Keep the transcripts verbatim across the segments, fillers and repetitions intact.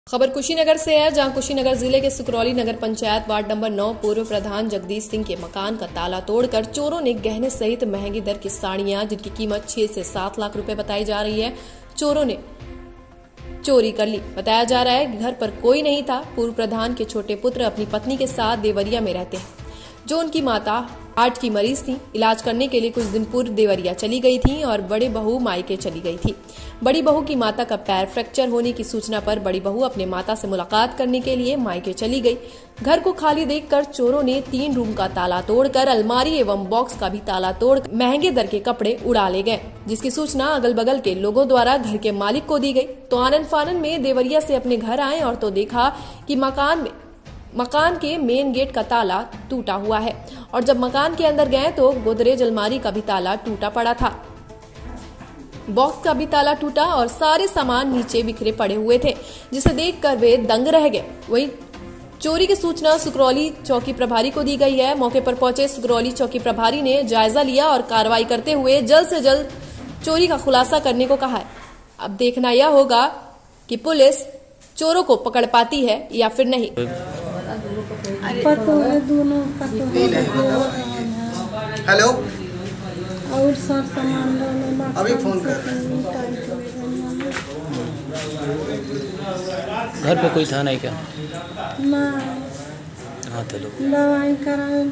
खबर कुशीनगर से है, जहां कुशीनगर जिले के सुकरौली नगर पंचायत वार्ड नंबर नौ पूर्व प्रधान जगदीश सिंह के मकान का ताला तोड़कर चोरों ने गहने सहित महंगी दर की साड़ियां, जिनकी कीमत छह से सात लाख रुपए बताई जा रही है, चोरों ने चोरी कर ली। बताया जा रहा है कि घर पर कोई नहीं था। पूर्व प्रधान के छोटे पुत्र अपनी पत्नी के साथ देवरिया में रहते हैं, जो उनकी माता हार्ट की मरीज थी। इलाज करने के लिए कुछ दिन पूर्व देवरिया चली गई थी और बड़े बहू मायके चली गई थी। बड़ी बहू की माता का पैर फ्रैक्चर होने की सूचना पर बड़ी बहू अपने माता से मुलाकात करने के लिए मायके चली गई। घर को खाली देखकर चोरों ने तीन रूम का ताला तोड़कर अलमारी एवं बॉक्स का भी ताला तोड़ महंगे दर के कपड़े उड़ा ले गए, जिसकी सूचना अगल बगल के लोगों द्वारा घर के मालिक को दी गई। तो आनन फानन में देवरिया से अपने घर आए और तो देखा कि मकान में मकान के मेन गेट का ताला टूटा हुआ है, और जब मकान के अंदर गए तो गोदरेज अलमारी का भी ताला टूटा पड़ा था, बॉक्स का भी ताला टूटा और सारे सामान नीचे बिखरे पड़े हुए थे, जिसे देखकर वे दंग रह गए। वहीं चोरी की सूचना सुकरौली चौकी प्रभारी को दी गई है। मौके पर पहुंचे सुकरौली चौकी प्रभारी ने जायजा लिया और कार्रवाई करते हुए जल्द से जल्द चोरी का खुलासा करने को कहा है। अब देखना यह होगा कि पुलिस चोरों को पकड़ पाती है या फिर नहीं। पतो है दोनों पतो है। हेलो, और सर सामान अभी फोन कर। घर पे कोई था नहीं क्या? ना हाँ थे लोग दवाई कराए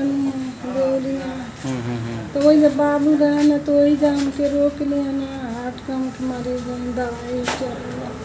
तो वही जब बाबू रहे ना तो वही जाम के रोक लिया ना, हार्ट कम के मरीज दवाई चल।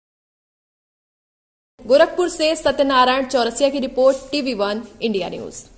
गोरखपुर से सत्यनारायण चौरसिया की रिपोर्ट, टीवी वन इंडिया न्यूज।